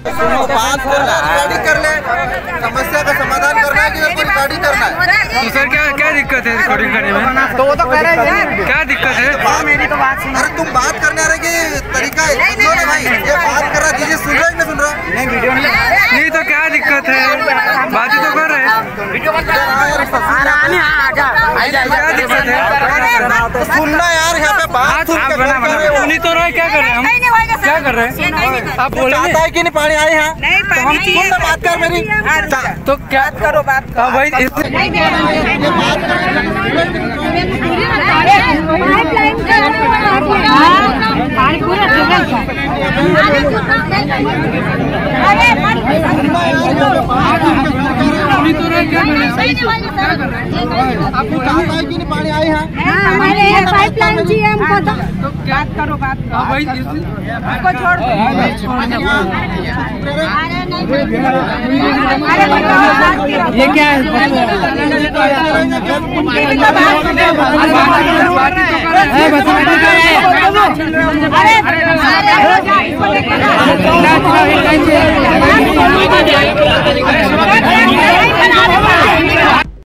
सुनो, बात करना रिकॉर्डिंग कर ले, समस्या का समाधान करना है कि कोई रिकॉर्डिंग करना है। तो सर क्या दिक्कत है रिकॉर्डिंग करने में? तो वो तो कह रहे हैं क्या दिक्कत है? मेरी तो बात सुनो। अरे तुम बात करने आ रहे कि तरीका है समझो ना भाई, ये बात कर रहा है, सुन रहा है नहीं सुन रहा? नहीं वीडियो नहीं नहीं तो क्या दिक्कत है? बात ही तो कर रहे हैं। क्या दिक्कत है? तो सुनना यार, यहाँ पे बात सुन के नहीं तो रहे, क्या कर रहे हैं हम? क्या कर रहे हैं आप? बोले चाहता है कि नहीं पानी आए यहाँ? तो हम सुन ले बात कर मेरी। तो क्या करो बात भाई? आपको चाहता है कि नहीं पानी आए यहाँ? हमारे पाइपलाइन जी हमको तो बात करो बात भाई, हमको छोड़ दो। ये क्या है? अरे